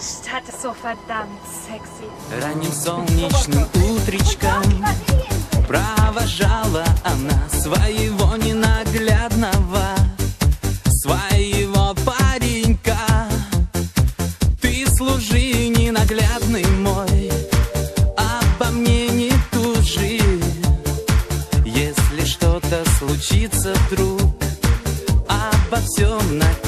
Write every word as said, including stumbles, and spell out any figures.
Stadt ist so verdammt sexy. Ранним солнечным утречком провожала она своего ненаглядного, своего паренька. Ты служи, ненаглядный мой, обо мне не тужи. Если что-то случится вдруг, обо всем напиши.